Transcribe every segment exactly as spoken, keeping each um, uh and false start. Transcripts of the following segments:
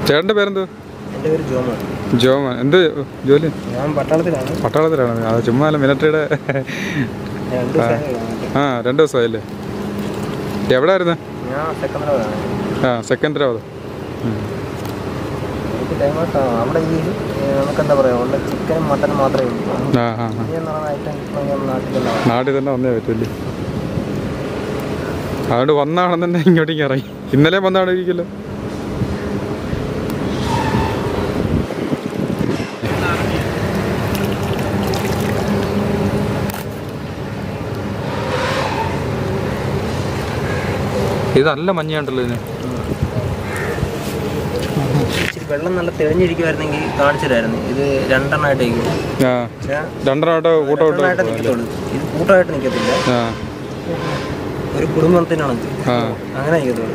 ചേട്ടൻ്റെ പേരെന്തോ? എൻ്റെ പേര് ജോമോൻ. ജോമോൻ. എന്ത് ജോലി? ഞാൻ പട്ടാളത്തിലാണ്. പട്ടാളത്തിലാണ്. അത് ചുമ്മാ അല്ല, മിലിറ്ററിയുടെ. ആ, രണ്ട് ദിവസമായില്ലേ? എവിടെ ആയിരുന്നു? ഞാൻ സെക്കൻഡറാണ്. ആ, സെക്കൻഡറാവത്. അവിടെ ഈ നമുക്കെന്താ പറയുക, ഉള്ള ചിക്കനും മട്ടനും മാത്രമേ ഉള്ളൂ. ആ ആ നാട്ടിൽ തന്നെ വന്നേ പറ്റില്ലേ? അതുകൊണ്ട് വന്നാണെന്ന് തന്നെ ഇങ്ങോട്ടേക്ക് ഇറങ്ങി. ഇന്നലെ വന്നാണ് ഇരിക്കല്ലോ. ഇത് നല്ല മഞ്ഞുണ്ടല്ലോ ഇതിന്. ഇച്ചിരി വെള്ളം നല്ല തെളിഞ്ഞിരിക്കുമായിരുന്നെങ്കിൽ കാണിച്ചിട്ടായിരുന്നു. ഇത് രണ്ടെണ്ണമായിട്ടേക്കും. രണ്ടെണ്ണമായിട്ട് കൂട്ടമായിട്ട് നിൽക്കത്തുള്ളൂ. ഇത് കൂട്ടമായിട്ട് നിൽക്കത്തില്ല. ഒരു കുടുംബത്തിനാണ് അങ്ങനെ നിൽക്കത്തുള്ളൂ.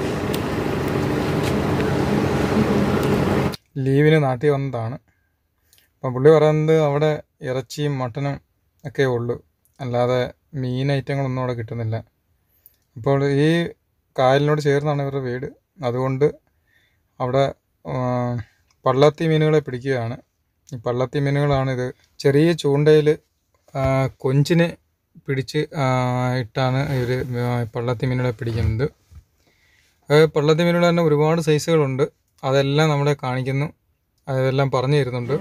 ലീവിന് നാട്ടിൽ വന്നതാണ്. അപ്പം പുള്ളി പറയുന്നത് അവിടെ ഇറച്ചിയും മട്ടനും ഒക്കെ ഉള്ളൂ, അല്ലാതെ മീൻ ഐറ്റങ്ങളൊന്നും അവിടെ കിട്ടുന്നില്ല. അപ്പോൾ ഈ കായലിനോട് ചേർന്നാണ് ഇവരുടെ വീട്. അതുകൊണ്ട് അവിടെ പള്ളത്തി മീനുകളെ പിടിക്കുകയാണ്. ഈ പള്ളത്തി മീനുകളാണിത്. ചെറിയ ചൂണ്ടയിൽ കൊഞ്ചിനെ പിടിച്ച് ഇട്ടാണ് ഇവർ പള്ളത്തി മീനുകളെ പിടിക്കുന്നത്. പള്ളത്തി മീനുകൾ തന്നെ ഒരുപാട് സൈസുകളുണ്ട്. അതെല്ലാം നമ്മളെ കാണിക്കുന്നു, അതെല്ലാം പറഞ്ഞു തരുന്നുണ്ട്.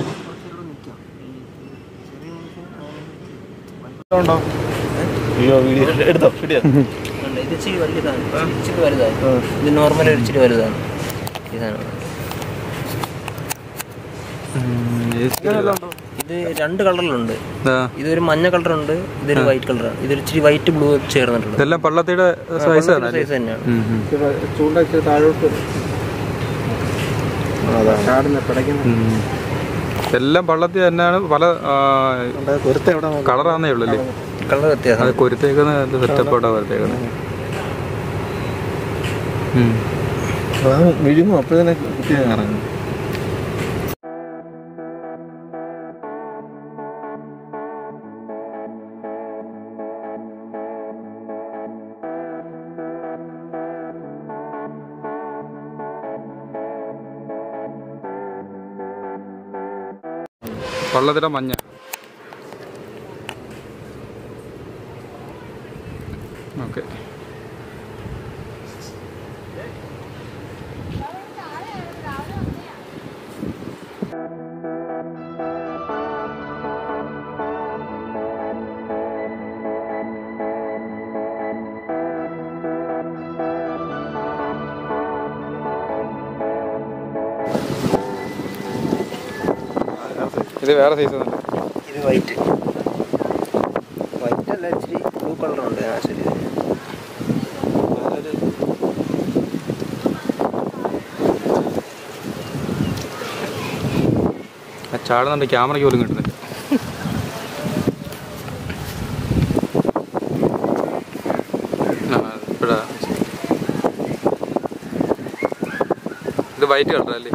ഇത് ഇച്ചിരി വലുതാണ്, ഇച്ചിരി വലുതാണ്. ഇത് നോർമൽ ഇച്ചിരി വലുതാണ്. ഇതാണ് ഇത് രണ്ട് കളറിലുണ്ട്. ഇതൊരു മഞ്ഞ കളറുണ്ട്, ഇതൊരു വൈറ്റ് കളറാണ്. ഇതൊരു ഇച്ചിരി വൈറ്റ് ബ്ലൂ ചേർന്നിട്ടുണ്ട്. ഇതെല്ലാം പള്ളത്തിയുടെ സൈസ് തന്നെയാണ്. എല്ലാം പള്ളത്തി തന്നെയാണ്. പല കളറാന്നേ ഉള്ളല്ലേ? കളർ വ്യത്യാസം. അത് കൊരുത്തേക്കുന്ന സെറ്റപ്പോട്ടാ കൊരുത്തേക്കുന്നത്. വിഴുങ്ങും അപ്പോൾ തന്നെ കുത്തി ഇറങ്ങും. പള്ളത്തിലെ മഞ്ഞ. ഓക്കെ. ഇത് വേറെ സൈസ് തന്നെ. ഇത് വൈറ്റ് വൈറ്റ് അല്ല, ഇച്ചിരി ബ്ലൂ കളറുണ്ട്. ആ ശരി. ചാടുന്നുണ്ട്, ക്യാമറയ്ക്ക് പോലും കിട്ടുന്നില്ല. ഇത് വൈറ്റ് കളർ അല്ലേ?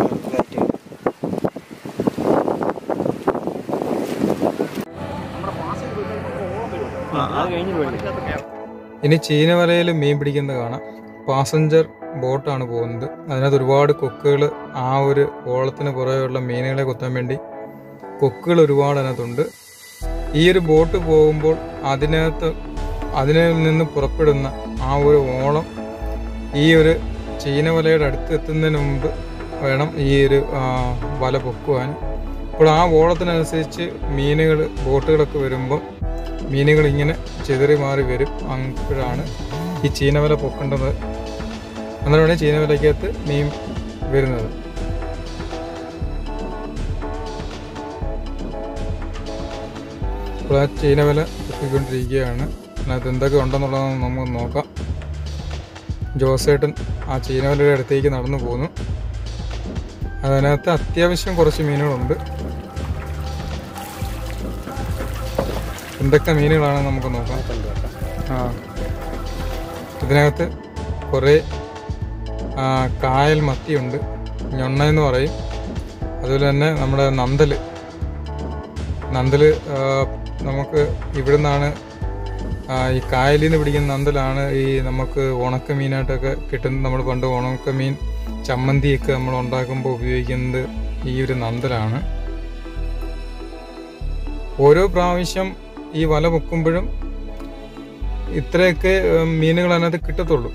ഇനി ചീനവലയിൽ മീൻ പിടിക്കുന്നത് കാണാം. പാസഞ്ചർ ബോട്ടാണ് പോകുന്നത്. അതിനകത്ത് ഒരുപാട് കൊക്കുകൾ, ആ ഒരു ഓളത്തിന് പുറകെയുള്ള മീനുകളെ കൊത്താൻ വേണ്ടി കൊക്കുകൾ ഒരുപാട് അതിനകത്തുണ്ട്. ഈ ഒരു ബോട്ട് പോകുമ്പോൾ അതിനകത്ത് അതിൽ നിന്ന് പുറപ്പെടുന്ന ആ ഒരു ഓളം ഈ ഒരു ചീനവലയുടെ അടുത്ത് എത്തുന്നതിന് മുമ്പ് വേണം ഈ ഒരു വല പൊക്കുവാൻ. അപ്പോൾ ആ ഓളത്തിനനുസരിച്ച് മീനുകൾ, ബോട്ടുകളൊക്കെ വരുമ്പം മീനുകൾ ഇങ്ങനെ ചെതറി മാറി വരും. അപ്പോഴാണ് ഈ ചീനവല പൊക്കേണ്ടത്. എന്നാലാണ് ചീനവലയ്ക്കകത്ത് മീൻ വരുന്നത്. അപ്പോൾ ആ ചീനവല പൊക്കിക്കൊണ്ടിരിക്കുകയാണ്. അതിനകത്ത് എന്തൊക്കെ ഉണ്ടെന്നുള്ളതെന്ന് നമുക്ക് നോക്കാം. ജോസേട്ടൻ ആ ചീനവലയുടെ അടുത്തേക്ക് നടന്നു പോകുന്നു. അതിനകത്ത് അത്യാവശ്യം കുറച്ച് മീനുകളുണ്ട്. എന്തൊക്കെ മീനുകളാണെന്ന് നമുക്ക് നോക്കാം. ആ ഇതിനകത്ത് കുറേ കായൽ മത്തിയുണ്ട്, ഞൊണ്ണ എന്ന് പറയും. അതുപോലെ തന്നെ നമ്മുടെ നന്തൽ നന്തൽ നമുക്ക് ഇവിടെ നിന്നാണ് ഈ കായലിൽ നിന്ന് പിടിക്കുന്ന നന്തലാണ് ഈ നമുക്ക് ഉണക്കമീനായിട്ടൊക്കെ കിട്ടുന്നത്. നമ്മൾ പണ്ട് ഉണക്കമീൻ ചമ്മന്തിയൊക്കെ നമ്മൾ ഉണ്ടാക്കുമ്പോൾ ഉപയോഗിക്കുന്നത് ഈ ഒരു നന്തലാണ്. ഓരോ പ്രാവശ്യം ഈ വല പൊക്കുമ്പോഴും ഇത്രയൊക്കെ മീനുകൾ അതിനകത്ത് കിട്ടത്തുള്ളൂ.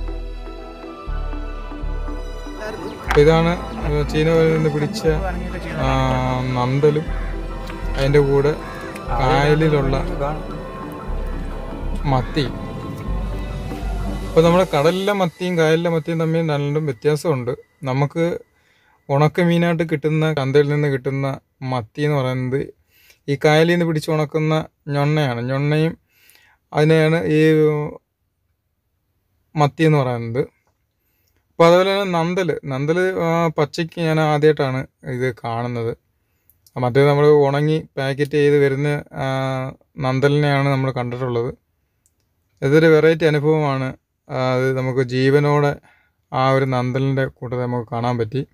ഇതാണ് ചീനവലയിൽ നിന്ന് പിടിച്ച നന്തലും അതിൻ്റെ കൂടെ കായലിലുള്ള മത്തി. ഇപ്പോൾ നമ്മുടെ കടലിലെ മത്തിയും കായലിലെ മത്തിയും തമ്മിൽ രണ്ടും വ്യത്യാസമുണ്ട്. നമുക്ക് ഉണക്കമീനായിട്ട് കിട്ടുന്ന ചന്തയിൽ നിന്ന് കിട്ടുന്ന മത്തി എന്ന് പറയുന്നത് ഈ കായലിൽ നിന്ന് പിടിച്ച് ഉണക്കുന്ന ഞൊണ്ണയാണ്. ഞൊണ്ണയും അതിനെയാണ് ഈ മത്തി എന്ന് പറയുന്നത്. അപ്പോൾ അതുപോലെ തന്നെ നന്തൽ നന്തൽ പച്ചയ്ക്ക് ഞാൻ ആദ്യമായിട്ടാണ് ഇത് കാണുന്നത്. മറ്റേ നമ്മൾ ഉണങ്ങി പാക്കറ്റ് ചെയ്ത് വരുന്ന നന്തലിനെയാണ് നമ്മൾ കണ്ടിട്ടുള്ളത്. ഇതൊരു വെറൈറ്റി അനുഭവമാണ്. അത് നമുക്ക് ജീവനോടെ ആ ഒരു നന്തലിൻ്റെ കൂട്ടത്തിൽ നമുക്ക് കാണാൻ പറ്റി.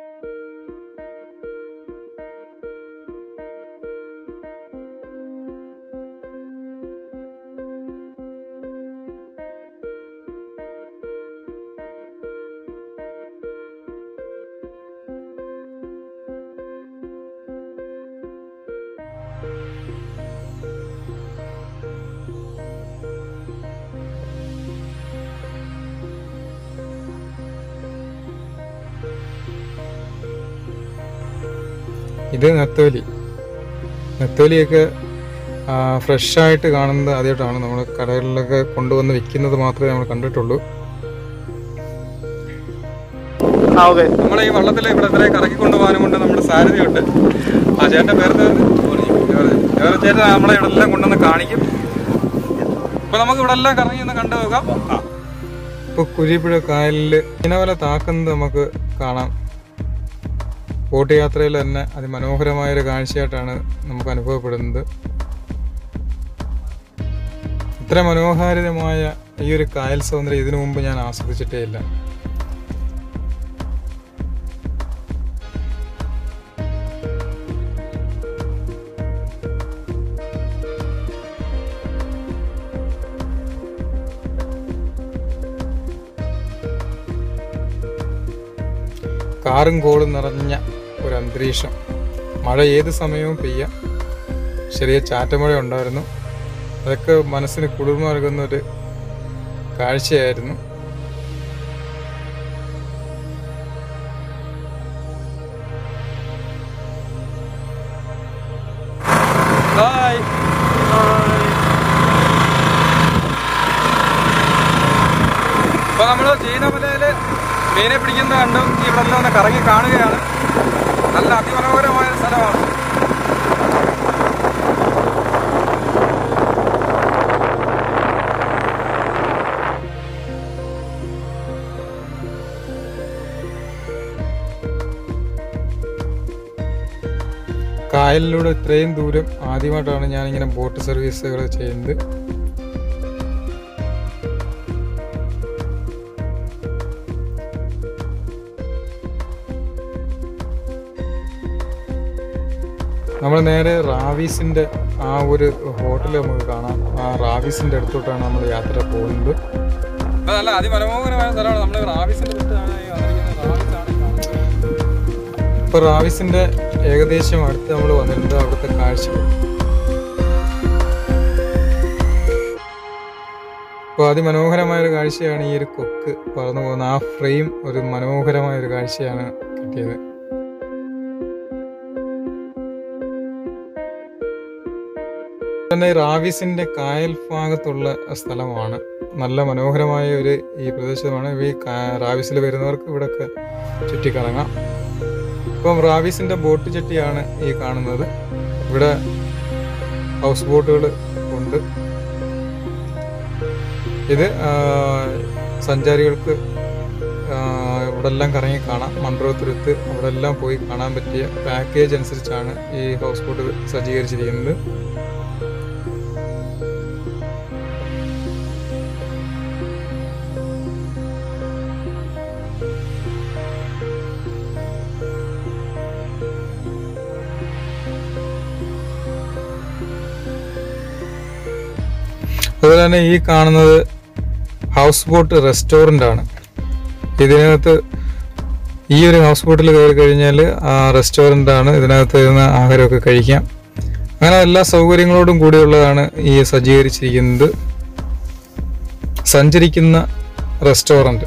ഇത് നെത്തോലി. നെത്തോലിയൊക്കെ ഫ്രഷായിട്ട് കാണുന്നത് ആദ്യമായിട്ടാണ്. നമ്മൾ കടകളിലൊക്കെ കൊണ്ടുവന്ന് വിൽക്കുന്നത് മാത്രമേ നമ്മൾ കണ്ടിട്ടുള്ളൂ. നമ്മൾ ഈ വള്ളത്തിൽ ഇവിടെ ഇത്ര കറക്കി കൊണ്ടുപോകാനും കൊണ്ട് നമ്മുടെ സാരഥിയുണ്ട്. ആ ചേട്ടൻ്റെ പേര് ചേട്ടൻ നമ്മളെ ഇവിടെ എല്ലാം കൊണ്ടുവന്ന് കാണിക്കും. അപ്പോൾ നമുക്ക് ഇവിടെ എല്ലാം കറങ്ങി ഒന്ന് കണ്ടു നോക്കാം. ഇപ്പോൾ കുരിപ്പുഴ കായലിൽ ചീനവല താക്കുന്നത് നമുക്ക് കാണാം. ബോട്ട് യാത്രയിൽ തന്നെ അതിമനോഹരമായൊരു കാഴ്ചയായിട്ടാണ് നമുക്ക് അനുഭവപ്പെടുന്നത്. ഇത്ര മനോഹാരിതമായ ഈ ഒരു കായൽ സൗന്ദര്യം ഇതിനു മുമ്പ് ഞാൻ ആസ്വദിച്ചിട്ടേ ഇല്ല. കാറും കോളും നിറഞ്ഞ ഒരു അന്തരീക്ഷം. മഴ ഏത് സമയവും പെയ്യാം. ചെറിയ ചാറ്റമഴ ഉണ്ടായിരുന്നു. അതൊക്കെ മനസ്സിന് കുളിർമ നൽകുന്നൊരു കാഴ്ചയായിരുന്നു. അപ്പോൾ നമ്മൾ ചീനമലയിൽ മീനെ പിടിക്കുന്നത് കണ്ടും ഇവിടെ എല്ലാം ഒന്ന് കറങ്ങി കാണുകയാണ്. നല്ല അതിമനോഹരമായ സ്ഥലമാണ്. കായലിലൂടെ ഇത്രയും ദൂരം ആദ്യമായിട്ടാണ് ഞാനിങ്ങനെ ബോട്ട് സർവീസുകൾ ചെയ്യുന്നത്. നമ്മൾ നേരെ റാവീസിൻ്റെ ആ ഒരു ഹോട്ടൽ നമുക്ക് കാണാം. ആ റാവീസിൻ്റെ അടുത്തോട്ടാണ് നമ്മൾ യാത്ര പോകുന്നത്. അപ്പോൾ നല്ല അതിമനോഹരമായ സ്ഥലമാണ്. നമ്മൾ റാവീസിൻ്റെ ഇപ്പോൾ റാവീസിൻ്റെ ഏകദേശം അടുത്ത് നമ്മൾ വന്നിട്ടുണ്ട്. അവിടുത്തെ കാഴ്ചകൾ അപ്പോൾ അതിമനോഹരമായൊരു കാഴ്ചയാണ്. ഈ ഒരു കൊക്ക് പറന്നു പോകുന്ന ആ ഫ്രെയിം ഒരു മനോഹരമായൊരു കാഴ്ചയാണ് കിട്ടിയത്. തന്നെ റാവീസിൻ്റെ കായൽ ഭാഗത്തുള്ള സ്ഥലമാണ്. നല്ല മനോഹരമായ ഒരു ഈ പ്രദേശമാണ്. ഈ റാവീസിൽ വരുന്നവർക്ക് ഇവിടെയൊക്കെ ചുറ്റിക്കറങ്ങാം. ഇപ്പം റാവീസിൻ്റെ ബോട്ട് ചെട്ടിയാണ് ഈ കാണുന്നത്. ഇവിടെ ഹൗസ് ബോട്ടുകൾ ഉണ്ട്. ഇത് സഞ്ചാരികൾക്ക് ഇവിടെ എല്ലാം കറങ്ങി കാണാം. മൺട്രോത്തുരുത്ത് അവിടെ എല്ലാം പോയി കാണാൻ പറ്റിയ പാക്കേജ് അനുസരിച്ചാണ് ഈ ഹൗസ് ബോട്ട് സജ്ജീകരിച്ചിരിക്കുന്നത്. അതുപോലെ തന്നെ ഈ കാണുന്നത് ഹൗസ് ബോട്ട് റെസ്റ്റോറൻ്റ് ആണ്. ഇതിനകത്ത് ഈ ഒരു ഹൗസ് ബോട്ടിൽ കയറി കഴിഞ്ഞാൽ റെസ്റ്റോറൻ്റ് ആണ്. ഇതിനകത്ത് ഇരുന്ന് ആഹാരമൊക്കെ കഴിക്കാം. അങ്ങനെ എല്ലാ സൗകര്യങ്ങളോടും കൂടിയുള്ളതാണ് ഈ സജ്ജീകരിച്ചിരിക്കുന്നത് സഞ്ചരിക്കുന്ന റെസ്റ്റോറൻറ്റ്.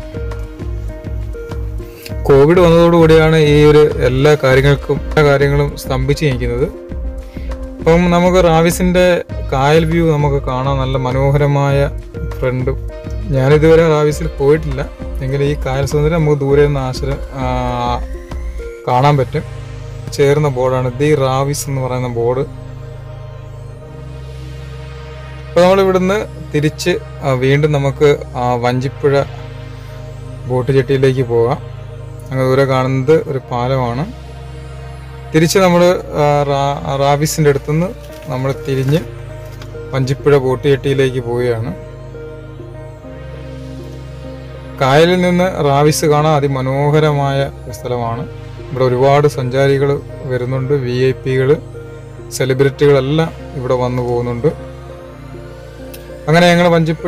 കോവിഡ് വന്നതോടുകൂടിയാണ് ഈ ഒരു എല്ലാ കാര്യങ്ങൾക്കും എല്ലാ കാര്യങ്ങളും സ്തംഭിച്ച് നിൽക്കുന്നത്. അപ്പം നമുക്ക് റാവിസിൻ്റെ കായൽ വ്യൂ നമുക്ക് കാണാം. നല്ല മനോഹരമായ ഫ്രണ്ടും. ഞാനിതുവരെ റാവിസിൽ പോയിട്ടില്ല, എങ്കിലും ഈ കായൽ സൗന്ദര്യം നമുക്ക് ദൂരെ നിന്ന് ആശ്ര കാണാൻ പറ്റും. ചേർന്ന ബോർഡാണ് ദി റാവിസ് എന്ന് പറയുന്ന ബോർഡ്. അപ്പോൾ നമ്മളിവിടുന്ന് തിരിച്ച് വീണ്ടും നമുക്ക് വഞ്ചിപ്പുഴ ബോട്ട് ജെട്ടിയിലേക്ക് പോകാം. അങ്ങനെ ദൂരെ കാണുന്നത് ഒരു പാലമാണ്. തിരിച്ച് നമ്മൾ റാവിസിൻ്റെ അടുത്തുനിന്ന് നമ്മൾ തിരിഞ്ഞ് വഞ്ചിപ്പുഴ ബോട്ട് ജെട്ടിയിലേക്ക് പോവുകയാണ്. കായലിൽ നിന്ന് റാവിസ് കാണാൻ അതിമനോഹരമായ ഒരു സ്ഥലമാണ്. ഇവിടെ ഒരുപാട് സഞ്ചാരികൾ വരുന്നുണ്ട്. വി ഐ പികൾ, സെലിബ്രിറ്റികളെല്ലാം ഇവിടെ വന്നു പോകുന്നുണ്ട്. അങ്ങനെ ഞങ്ങൾ വഞ്ചിപ്പുഴ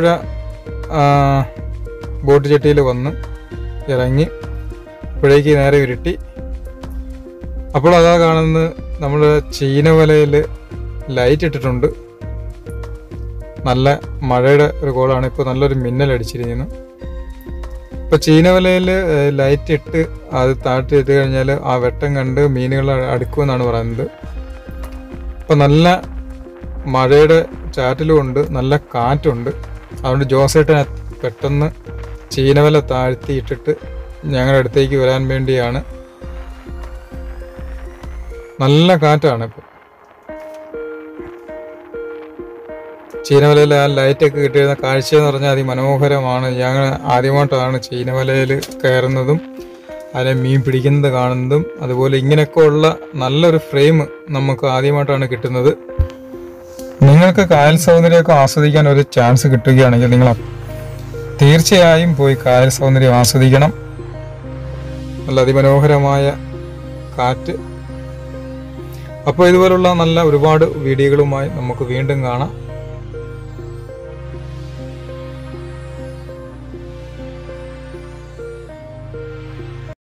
ബോട്ട് ജെട്ടിയിൽ വന്ന് ഇറങ്ങി പുഴയ്ക്ക് നേരെ ഉരുട്ടി. അപ്പോൾ അതാ കാണുന്നത് നമ്മൾ ചീനവലയിൽ ലൈറ്റ് ഇട്ടിട്ടുണ്ട്. നല്ല മഴയുടെ ഒരു കോളാണ്. ഇപ്പോൾ നല്ലൊരു മിന്നൽ അടിച്ചിരിക്കുന്നു. ഇപ്പോൾ ചീനവലയിൽ ലൈറ്റ് ഇട്ട് അത് താഴ്ത്തി ഇട്ട് കഴിഞ്ഞാൽ ആ വെട്ടം കണ്ട് മീനുകൾ അടുക്കുമെന്നാണ് പറയുന്നത്. അപ്പോൾ നല്ല മഴയുടെ ചാറ്റലുമുണ്ട്, നല്ല കാറ്റുണ്ട്. അതുകൊണ്ട് ജോസേട്ടൻ പെട്ടെന്ന് ചീനവല താഴ്ത്തി ഇട്ടിട്ട് ഞങ്ങളുടെ അടുത്തേക്ക് വരാൻ വേണ്ടിയാണ്. നല്ല കാറ്റാണ് ഇപ്പോൾ. ചീനവലയിൽ ആ ലൈറ്റൊക്കെ കിട്ടിയിരുന്ന കാഴ്ച എന്ന് പറഞ്ഞാൽ അതിമനോഹരമാണ്. ഞങ്ങൾ ആദ്യമായിട്ടാണ് ചീനവലയിൽ കയറുന്നതും അതിനെ മീൻ പിടിക്കുന്നത് കാണുന്നതും. അതുപോലെ ഇങ്ങനെയൊക്കെ ഉള്ള നല്ലൊരു ഫ്രെയിം നമുക്ക് ആദ്യമായിട്ടാണ് കിട്ടുന്നത്. നിങ്ങൾക്ക് കായൽ സൗന്ദര്യമൊക്കെ ആസ്വദിക്കാൻ ഒരു ചാൻസ് കിട്ടുകയാണെങ്കിൽ നിങ്ങൾ തീർച്ചയായും പോയി കായൽ സൗന്ദര്യം ആസ്വദിക്കണം. നല്ല അതിമനോഹരമായ കാറ്റ്. അപ്പോൾ ഇതുപോലുള്ള നല്ല ഒരുപാട് വീഡിയോകളുമായി നമുക്ക് വീണ്ടും കാണാം.